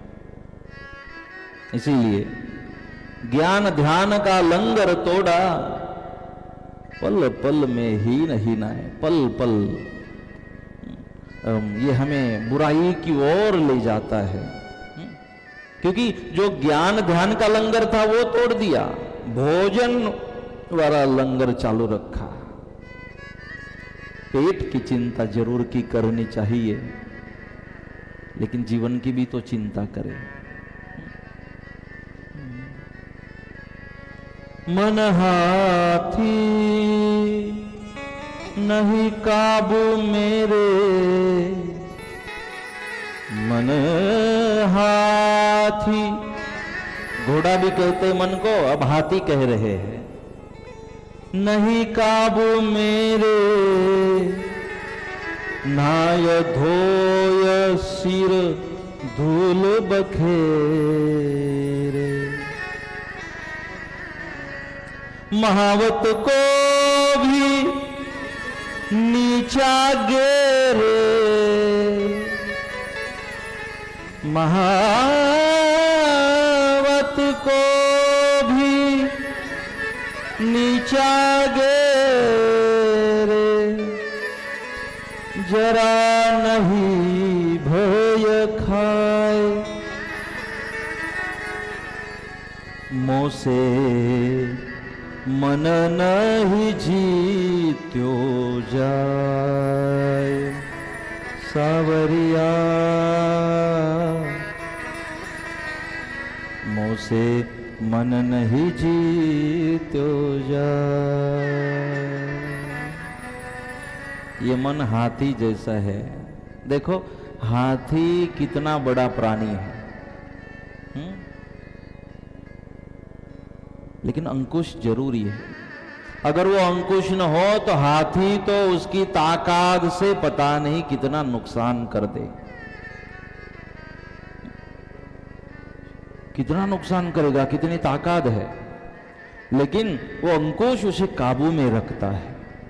इसीलिए ज्ञान ध्यान का लंगर तोड़ा, पल पल में हीन हीना है, पल पल ये हमें बुराई की ओर ले जाता है। क्योंकि जो ज्ञान ध्यान का लंगर था वो तोड़ दिया, भोजन वाला लंगर चालू रखा। पेट की चिंता जरूर की करनी चाहिए, लेकिन जीवन की भी तो चिंता करें। मन हाथी नहीं काबू मेरे, मन हाथी, घोड़ा भी कहते मन को, अब हाथी कह रहे हैं। नहीं काबू मेरे, नाय धोय सिर धूल बखेरे, महावत को भी नीचा गेरे, महावत को भी नीचा गेरे, जरा नहीं भय खाए, मोह से मन नहीं जीत्यो जाए, सावरिया मोह से मन नहीं जीत्यो जाए। ये मन हाथी जैसा है। देखो हाथी कितना बड़ा प्राणी है, हुँ? लेकिन अंकुश जरूरी है। अगर वो अंकुश न हो तो हाथी तो उसकी ताकत से पता नहीं कितना नुकसान कर दे, कितना नुकसान करेगा, कितनी ताकत है, लेकिन वो अंकुश उसे काबू में रखता है,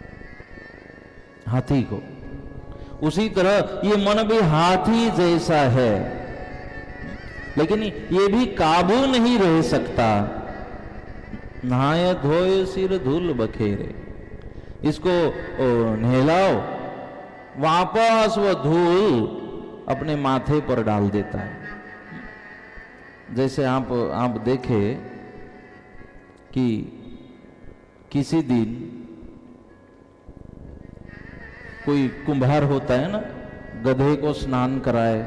हाथी को। उसी तरह ये मन भी हाथी जैसा है, लेकिन ये भी काबू नहीं रह सकता। नहाय धोए सिर धूल बखेरे, इसको नहलाओ, वापस वो धूल अपने माथे पर डाल देता है। जैसे आप आप देखें कि किसी दिन कोई कुंभार होता है ना, गधे को स्नान कराए,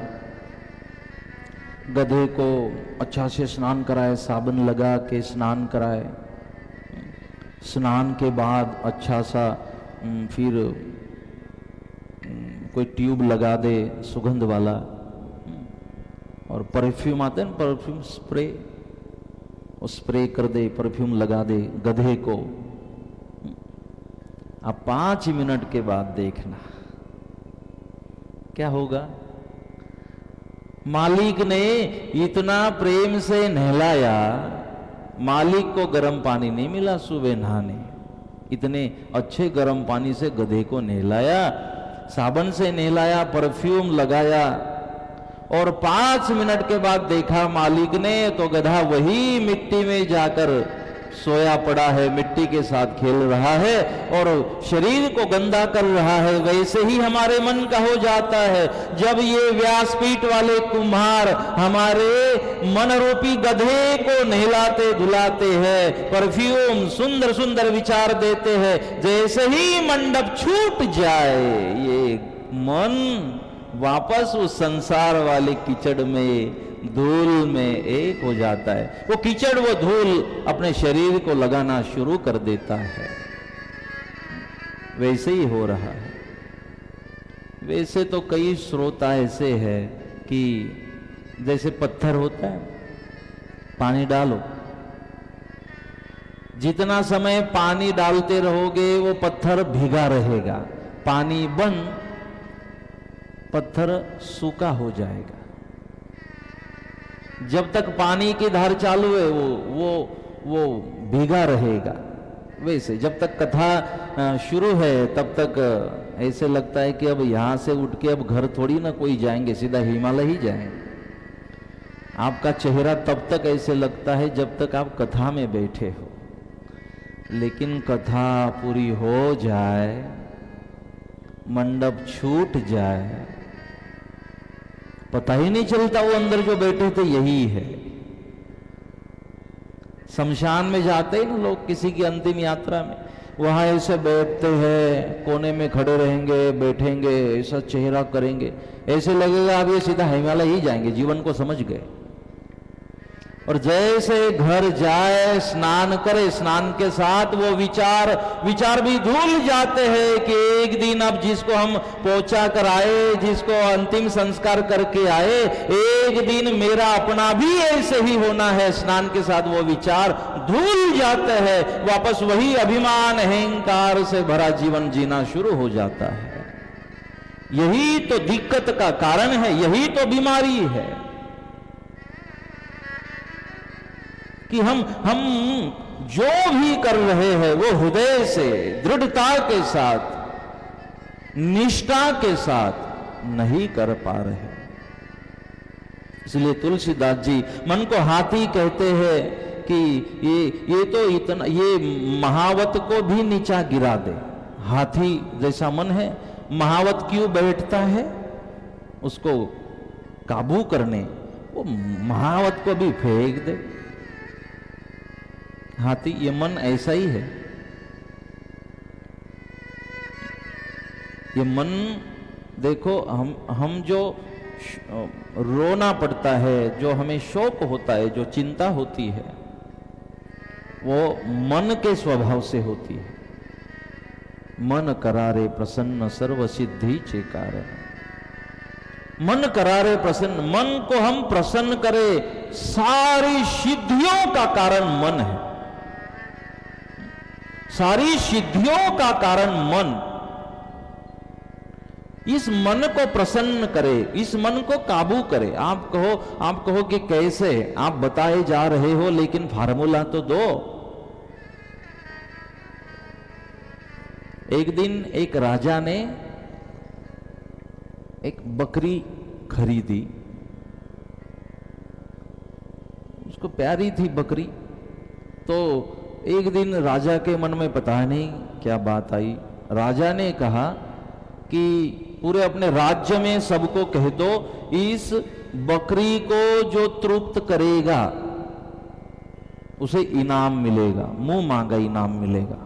गधे को अच्छा से स्नान कराए, साबुन लगा के स्नान कराए, स्नान के बाद अच्छा सा फिर कोई ट्यूब लगा दे सुगंध वाला, और परफ्यूम आते हैं, परफ्यूम स्प्रे, वो स्प्रे कर दे, परफ्यूम लगा दे गधे को। अब पांच मिनट के बाद देखना क्या होगा। मालिक ने इतना प्रेम से नहलाया, मालिक को गर्म पानी नहीं मिला सुबह नहाने, इतने अच्छे गर्म पानी से गधे को नहलाया, साबुन से नहलाया, परफ्यूम लगाया, और पांच मिनट के बाद देखा मालिक ने तो गधा वही मिट्टी में जाकर सोया पड़ा है, मिट्टी के साथ खेल रहा है और शरीर को गंदा कर रहा है। वैसे ही हमारे मन का हो जाता है जब ये व्यासपीठ वाले कुम्हार हमारे मन रूपी गधे को नहलाते धुलाते हैं, परफ्यूम सुंदर सुंदर विचार देते हैं। जैसे ही मंडप छूट जाए ये मन वापस उस संसार वाले कीचड़ में, धूल में एक हो जाता है। वो कीचड़ वो धूल अपने शरीर को लगाना शुरू कर देता है। वैसे ही हो रहा है। वैसे तो कई श्रोता ऐसे है कि जैसे पत्थर होता है, पानी डालो, जितना समय पानी डालते रहोगे वो पत्थर भीगा रहेगा, पानी बंद, पत्थर सूखा हो जाएगा। जब तक पानी की धार चालू है वो वो वो भीगा रहेगा। वैसे जब तक कथा शुरू है तब तक ऐसे लगता है कि अब यहां से उठ के अब घर थोड़ी ना कोई जाएंगे, सीधा हिमालय ही जाएंगे। आपका चेहरा तब तक ऐसे लगता है जब तक आप कथा में बैठे हो, लेकिन कथा पूरी हो जाए, मंडप छूट जाए, पता ही नहीं चलता वो अंदर जो बैठे थे यही है। शमशान में जाते हैं ना लोग किसी की अंतिम यात्रा में, वहां ऐसे बैठते हैं, कोने में खड़े रहेंगे, बैठेंगे, ऐसा चेहरा करेंगे, ऐसे लगेगा अब ये सीधा हिमालय ही जाएंगे, जीवन को समझ गए। और जैसे घर जाए, स्नान करे, स्नान के साथ वो विचार विचार भी धुल जाते हैं कि एक दिन अब जिसको हम पहुंचा कर आए, जिसको अंतिम संस्कार करके आए, एक दिन मेरा अपना भी ऐसे ही होना है। स्नान के साथ वो विचार धुल जाते हैं, वापस वही अभिमान अहंकार से भरा जीवन जीना शुरू हो जाता है। यही तो दिक्कत का कारण है, यही तो बीमारी है कि हम हम जो भी कर रहे हैं वो हृदय से, दृढ़ता के साथ, निष्ठा के साथ नहीं कर पा रहे। इसलिए तुलसीदास जी मन को हाथी कहते हैं कि ये ये तो इतना, ये महावत को भी नीचा गिरा दे। हाथी जैसा मन है, महावत क्यों बैठता है उसको काबू करने, वो महावत को भी फेंक दे। हाथी, ये मन ऐसा ही है। ये मन देखो, हम हम जो रोना पड़ता है, जो हमें शोक होता है, जो चिंता होती है, वो मन के स्वभाव से होती है। मन करारे प्रसन्न सर्व सिद्धि चेकार। मन करारे प्रसन्न, मन को हम प्रसन्न करें, सारी सिद्धियों का कारण मन है। सारी सिद्धियों का कारण मन। इस मन को प्रसन्न करे, इस मन को काबू करे। आप कहो आप कहो कि कैसे, आप बताए जा रहे हो, लेकिन फार्मूला तो दो। एक दिन एक राजा ने एक बकरी खरीदी, उसको प्यारी थी बकरी। तो एक दिन राजा के मन में पता नहीं क्या बात आई, राजा ने कहा कि पूरे अपने राज्य में सबको कह दो, इस बकरी को जो तृप्त करेगा उसे इनाम मिलेगा, मुंह मांगा इनाम मिलेगा।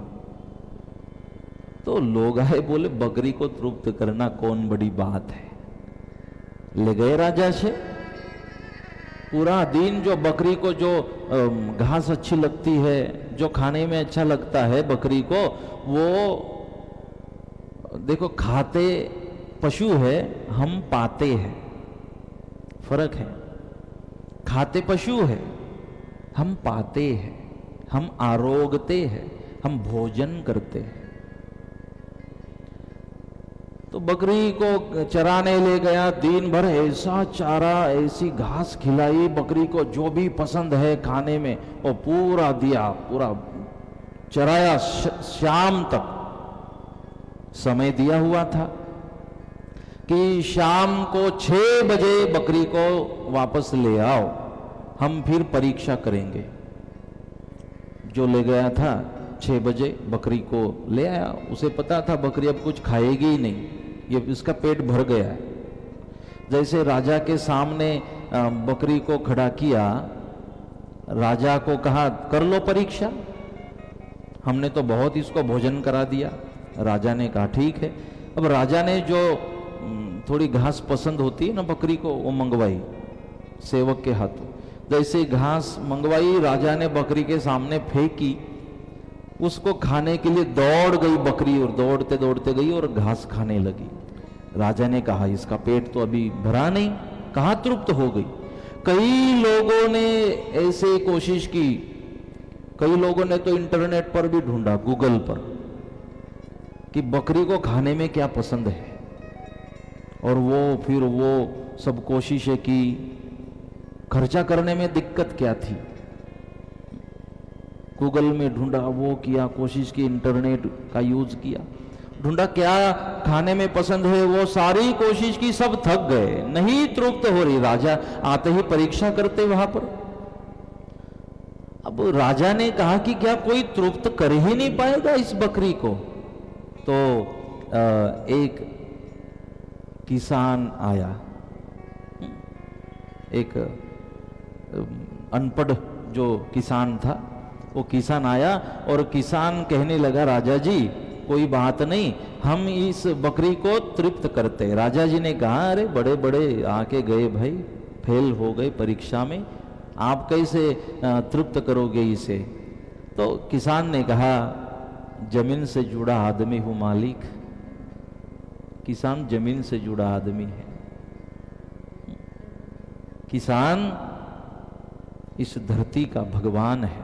तो लोग आए, बोले बकरी को तृप्त करना कौन बड़ी बात है। ले गए राजा से, पूरा दिन जो बकरी को जो घास अच्छी लगती है, जो खाने में अच्छा लगता है बकरी को, वो देखो खाते पशु है, हम पाते हैं, फर्क है। खाते पशु है, हम पाते हैं, हम आरोगते हैं, हम भोजन करते हैं। तो बकरी को चराने ले गया, दिन भर ऐसा चारा, ऐसी घास खिलाई, बकरी को जो भी पसंद है खाने में वो पूरा दिया, पूरा चराया। शाम तक समय दिया हुआ था कि शाम को छह बजे बकरी को वापस ले आओ, हम फिर परीक्षा करेंगे। जो ले गया था छह बजे बकरी को ले आया। उसे पता था बकरी अब कुछ खाएगी ही नहीं, ये इसका पेट भर गया है। जैसे राजा के सामने बकरी को खड़ा किया, राजा को कहा कर लो परीक्षा, हमने तो बहुत इसको भोजन करा दिया। राजा ने कहा ठीक है। अब राजा ने जो थोड़ी घास पसंद होती है ना बकरी को, वो मंगवाई सेवक के हाथों। जैसे घास मंगवाई, राजा ने बकरी के सामने फेंकी, उसको खाने के लिए दौड़ गई बकरी और दौड़ते दौड़ते गई और घास खाने लगी। राजा ने कहा इसका पेट तो अभी भरा नहीं, कहाँ तृप्त हो गई। कई लोगों ने ऐसे कोशिश की, कई लोगों ने तो इंटरनेट पर भी ढूंढा, गूगल पर, कि बकरी को खाने में क्या पसंद है, और वो फिर वो सब कोशिशें की। खर्चा करने में दिक्कत क्या थी, गूगल में ढूंढा, वो किया, कोशिश की, इंटरनेट का यूज किया, ढूंढा क्या खाने में पसंद है, वो सारी कोशिश की, सब थक गए, नहीं तृप्त हो रही। राजा आते ही परीक्षा करते वहां पर। अब राजा ने कहा कि क्या कोई तृप्त कर ही नहीं पाएगा इस बकरी को। तो एक किसान आया, एक अनपढ़ जो किसान था, वो किसान आया और किसान कहने लगा राजा जी कोई बात नहीं, हम इस बकरी को तृप्त करते। राजा जी ने कहा अरे बड़े बड़े आके गए भाई, फेल हो गए परीक्षा में, आप कैसे तृप्त करोगे इसे। तो किसान ने कहा जमीन से जुड़ा आदमी हूं मालिक। किसान जमीन से जुड़ा आदमी है। किसान इस धरती का भगवान है।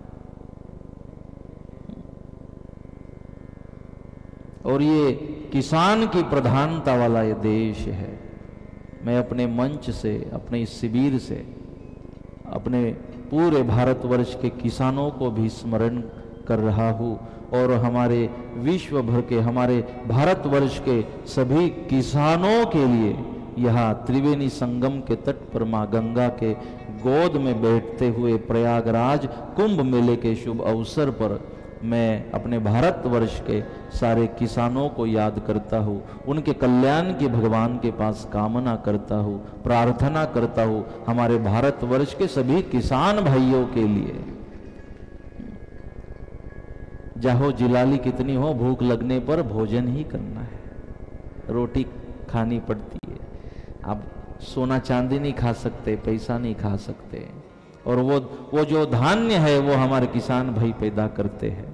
और ये किसान की प्रधानता वाला ये देश है। मैं अपने मंच से, अपने इस शिविर से, अपने पूरे भारतवर्ष के किसानों को भी स्मरण कर रहा हूँ, और हमारे विश्व भर के, हमारे भारतवर्ष के सभी किसानों के लिए यहाँ त्रिवेणी संगम के तट पर माँ गंगा के गोद में बैठते हुए प्रयागराज कुंभ मेले के शुभ अवसर पर मैं अपने भारतवर्ष के सारे किसानों को याद करता हूँ, उनके कल्याण की भगवान के पास कामना करता हूँ, प्रार्थना करता हूँ हमारे भारतवर्ष के सभी किसान भाइयों के लिए। चाहो जिलाली कितनी हो, भूख लगने पर भोजन ही करना है, रोटी खानी पड़ती है। आप सोना चांदी नहीं खा सकते, पैसा नहीं खा सकते, और वो वो जो धान्य है वो हमारे किसान भाई पैदा करते हैं।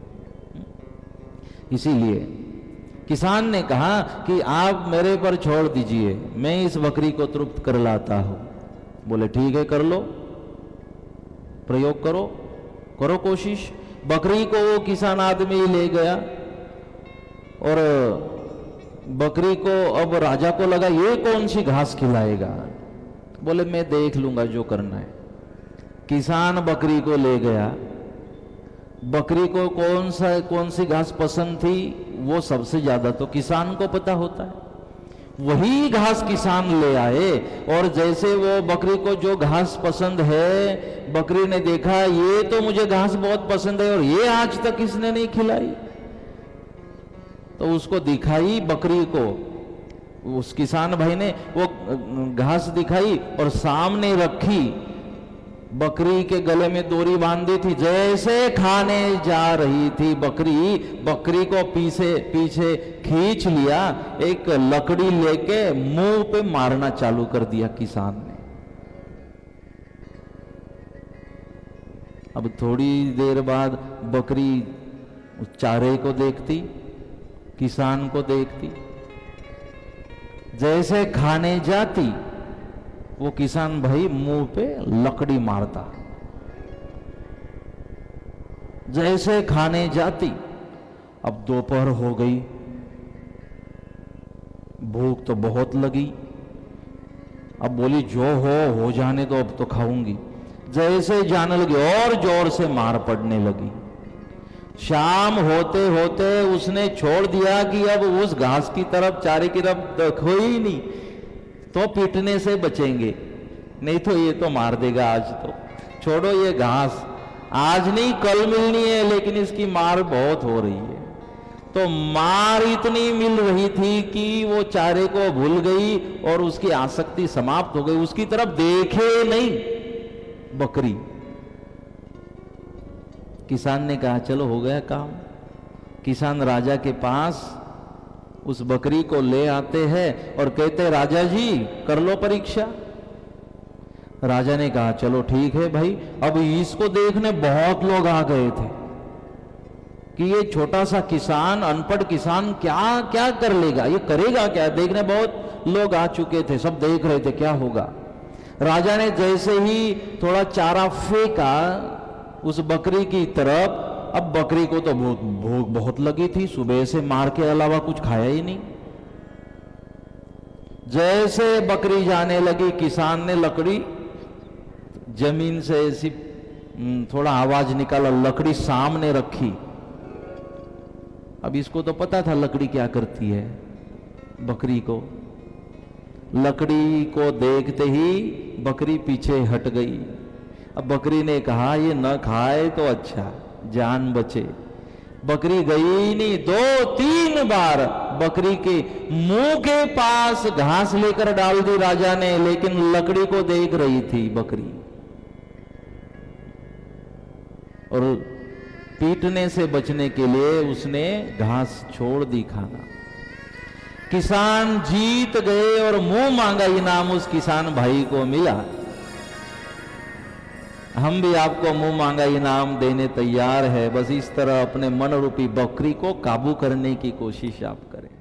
इसीलिए किसान ने कहा कि आप मेरे पर छोड़ दीजिए, मैं इस बकरी को तृप्त कर लाता हूं। बोले ठीक है, कर लो, प्रयोग करो, करो कोशिश। बकरी को वो किसान आदमी ले गया, और बकरी को अब राजा को लगा ये कौन सी घास खिलाएगा। बोले मैं देख लूंगा जो करना है। किसान बकरी को ले गया, बकरी को कौन सा कौन सी घास पसंद थी वो सबसे ज्यादा तो किसान को पता होता है। वही घास किसान ले आए, और जैसे वो बकरी को जो घास पसंद है, बकरी ने देखा ये तो मुझे घास बहुत पसंद है और ये आज तक इसने नहीं खिलाई, तो उसको दिखाई बकरी को। उस किसान भाई ने वो घास दिखाई और सामने रखी, बकरी के गले में डोरी बांधी थी। जैसे खाने जा रही थी बकरी, बकरी को पीछे पीछे खींच लिया, एक लकड़ी लेके मुंह पे मारना चालू कर दिया किसान ने। अब थोड़ी देर बाद बकरी उस चारे को देखती, किसान को देखती, जैसे खाने जाती वो किसान भाई मुंह पे लकड़ी मारता। जैसे खाने जाती, अब दोपहर हो गई, भूख तो बहुत लगी। अब बोली जो हो हो जाने दो, अब तो खाऊंगी। जैसे जाने लगी और जोर से मार पड़ने लगी। शाम होते होते उसने छोड़ दिया कि अब उस घास की तरफ, चारे की तरफ देखो ही नहीं, तो पीटने से बचेंगे, नहीं तो ये तो मार देगा। आज तो छोड़ो ये घास, आज नहीं कल मिलनी है, लेकिन इसकी मार बहुत हो रही है। तो मार इतनी मिल रही थी कि वो चारे को भूल गई और उसकी आसक्ति समाप्त हो गई। उसकी तरफ देखे नहीं बकरी। किसान ने कहा चलो हो गया काम। किसान राजा के पास उस बकरी को ले आते हैं और कहते राजा जी कर लो परीक्षा। राजा ने कहा चलो ठीक है भाई। अब इसको देखने बहुत लोग आ गए थे कि ये छोटा सा किसान, अनपढ़ किसान क्या क्या कर लेगा, ये करेगा क्या। देखने बहुत लोग आ चुके थे, सब देख रहे थे क्या होगा। राजा ने जैसे ही थोड़ा चारा फेंका उस बकरी की तरफ, अब बकरी को तो भूख भूख बहुत लगी थी, सुबह से मार के अलावा कुछ खाया ही नहीं। जैसे बकरी जाने लगी, किसान ने लकड़ी जमीन से ऐसी थोड़ा आवाज निकाला, लकड़ी सामने रखी। अब इसको तो पता था लकड़ी क्या करती है बकरी को। लकड़ी को देखते ही बकरी पीछे हट गई। अब बकरी ने कहा ये न खाए तो अच्छा, जान बचे। बकरी गई नहीं, दो तीन बार बकरी के मुंह के पास घास लेकर डाल दी राजा ने, लेकिन लकड़ी को देख रही थी बकरी और पीटने से बचने के लिए उसने घास छोड़ दी खाना। किसान जीत गए और मुंह मांगा इनाम उस किसान भाई को मिला। हम भी आपको मुंह मांगा इनाम देने तैयार है। बस इस तरह अपने मन रूपी बकरी को काबू करने की कोशिश आप करें।